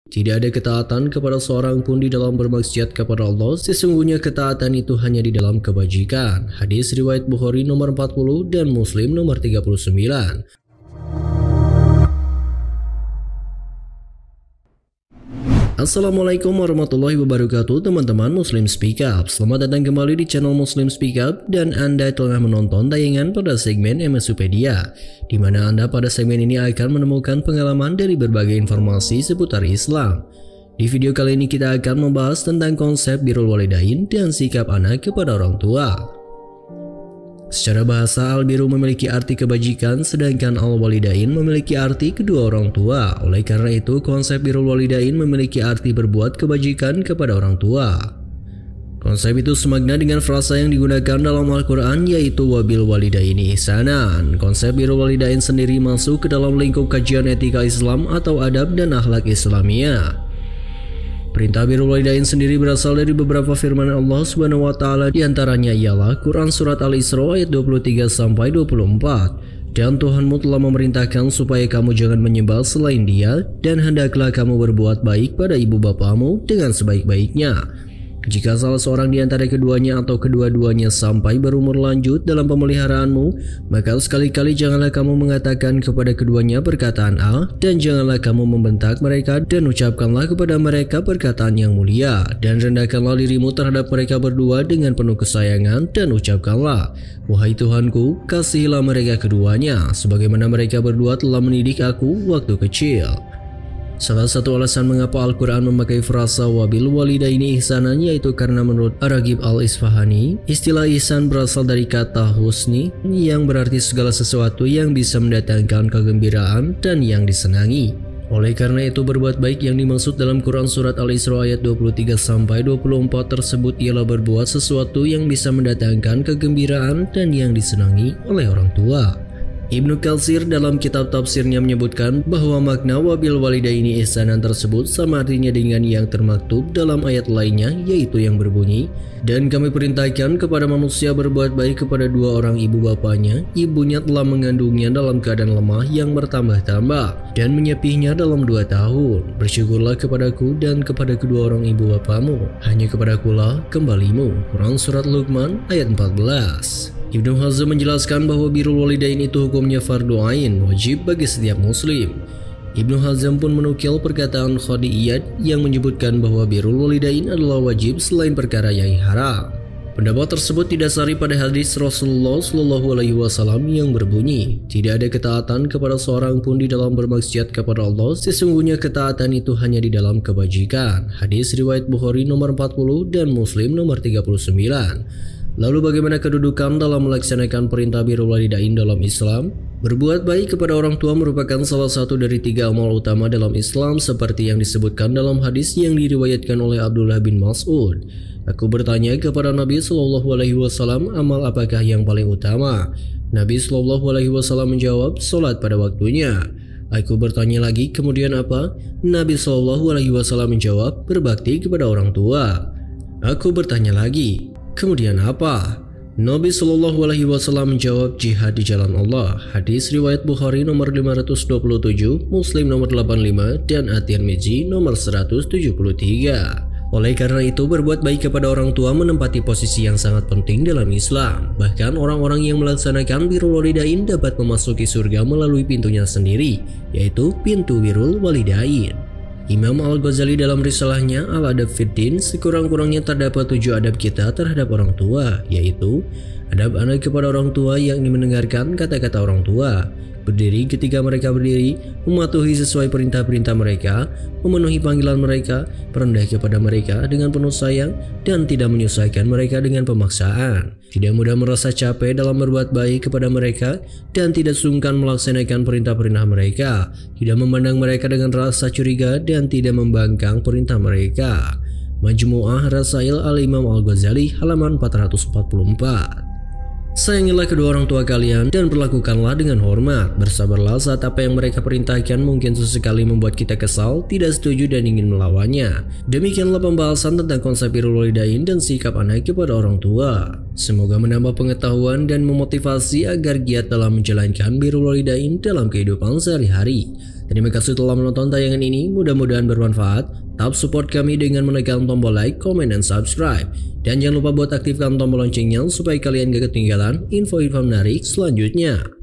Tidak ada ketaatan kepada seorang pun di dalam bermaksiat kepada Allah. Sesungguhnya ketaatan itu hanya di dalam kebajikan. Hadis riwayat Bukhari nomor 40 dan Muslim nomor 39. Assalamualaikum warahmatullahi wabarakatuh teman-teman Muslim Speak Up. Selamat datang kembali di channel Muslim Speak Up dan Anda telah menonton tayangan pada segmen MSUpedia, di mana Anda pada segmen ini akan menemukan pengalaman dari berbagai informasi seputar Islam. Di video kali ini kita akan membahas tentang konsep birrul walidain dan sikap anak kepada orang tua. Secara bahasa, al-birru memiliki arti kebajikan, sedangkan al-walidain memiliki arti kedua orang tua. Oleh karena itu, konsep birrul walidain memiliki arti berbuat kebajikan kepada orang tua. Konsep itu semakna dengan frasa yang digunakan dalam Al-Quran, yaitu wabil walidaini ihsanan. Konsep birrul walidain sendiri masuk ke dalam lingkup kajian etika Islam atau adab dan akhlak Islamiyah. Perintah birrul walidain sendiri berasal dari beberapa firman Allah Subhanahu wa taala, di antaranya ialah Quran surat Al-Isra ayat 23 sampai 24. Dan Tuhanmu telah memerintahkan supaya kamu jangan menyembah selain Dia, dan hendaklah kamu berbuat baik pada ibu bapamu dengan sebaik-baiknya. Jika salah seorang di antara keduanya atau kedua-duanya sampai berumur lanjut dalam pemeliharaanmu, maka sekali-kali janganlah kamu mengatakan kepada keduanya perkataan A, dan janganlah kamu membentak mereka, dan ucapkanlah kepada mereka perkataan yang mulia, dan rendahkanlah dirimu terhadap mereka berdua dengan penuh kesayangan, dan ucapkanlah, wahai Tuhanku, kasihilah mereka keduanya, sebagaimana mereka berdua telah mendidik aku waktu kecil. Salah satu alasan mengapa Al-Quran memakai frasa wabil walidaini ihsanan yaitu karena menurut Ar-Raghib Al-Isfahani, istilah ihsan berasal dari kata husni yang berarti segala sesuatu yang bisa mendatangkan kegembiraan dan yang disenangi. Oleh karena itu, berbuat baik yang dimaksud dalam Quran surat Al-Isra ayat 23 sampai 24 tersebut ialah berbuat sesuatu yang bisa mendatangkan kegembiraan dan yang disenangi oleh orang tua. Ibnu Katsir dalam kitab tafsirnya menyebutkan bahwa makna wabil walidaini ihsanan tersebut sama artinya dengan yang termaktub dalam ayat lainnya, yaitu yang berbunyi, dan kami perintahkan kepada manusia berbuat baik kepada dua orang ibu bapanya, ibunya telah mengandungnya dalam keadaan lemah yang bertambah-tambah dan menyepihnya dalam 2 tahun. Bersyukurlah kepadaku dan kepada kedua orang ibu bapamu, hanya kepadakulah kembalimu. Quran surat Luqman ayat 14. Ibnu Hazm menjelaskan bahwa birrul walidain itu hukumnya fardu ain, wajib bagi setiap muslim. Ibnu Hazm pun menukil perkataan Qadhi Iyad yang menyebutkan bahwa birrul walidain adalah wajib selain perkara yang haram. Pendapat tersebut didasari pada hadis Rasulullah SAW yang berbunyi, tidak ada ketaatan kepada seorang pun di dalam bermaksiat kepada Allah, sesungguhnya ketaatan itu hanya di dalam kebajikan. Hadis riwayat Bukhari nomor 40 dan Muslim nomor 39. Lalu bagaimana kedudukan dalam melaksanakan perintah birrul walidain dalam Islam? Berbuat baik kepada orang tua merupakan salah satu dari 3 amal utama dalam Islam seperti yang disebutkan dalam hadis yang diriwayatkan oleh Abdullah bin Mas'ud. Aku bertanya kepada Nabi SAW, amal apakah yang paling utama? Nabi SAW menjawab, salat pada waktunya. Aku bertanya lagi, kemudian apa? Nabi SAW menjawab, berbakti kepada orang tua. Aku bertanya lagi, kemudian apa? Nabi SAW menjawab, jihad di jalan Allah. Hadis riwayat Bukhari nomor 527, Muslim nomor 85, dan At-Tirmidzi nomor 173. Oleh karena itu, berbuat baik kepada orang tua menempati posisi yang sangat penting dalam Islam. Bahkan orang-orang yang melaksanakan birrul walidain dapat memasuki surga melalui pintunya sendiri, yaitu pintu birrul walidain. Imam Al-Ghazali dalam risalahnya Al-Adab fid Din sekurang-kurangnya terdapat 7 adab kita terhadap orang tua, yaitu adab anak kepada orang tua yakni mendengarkan kata-kata orang tua, berdiri ketika mereka berdiri, mematuhi sesuai perintah-perintah mereka, memenuhi panggilan mereka, berendah kepada mereka dengan penuh sayang, dan tidak menyusahkan mereka dengan pemaksaan. Tidak mudah merasa capek dalam berbuat baik kepada mereka, dan tidak sungkan melaksanakan perintah-perintah mereka, tidak memandang mereka dengan rasa curiga, dan tidak membangkang perintah mereka. Majmu'ah Rasail Al-Imam Al-Ghazali halaman 444. Sayangilah kedua orang tua kalian dan perlakukanlah dengan hormat. Bersabarlah saat apa yang mereka perintahkan mungkin sesekali membuat kita kesal, tidak setuju dan ingin melawannya. Demikianlah pembahasan tentang konsep birrul walidain dan sikap anak kepada orang tua. Semoga menambah pengetahuan dan memotivasi agar giat dalam menjalankan birrul walidain dalam kehidupan sehari-hari. Terima kasih telah menonton tayangan ini, mudah-mudahan bermanfaat. Tetap support kami dengan menekan tombol like, comment, dan subscribe. Dan jangan lupa buat aktifkan tombol loncengnya supaya kalian gak ketinggalan info-info menarik selanjutnya.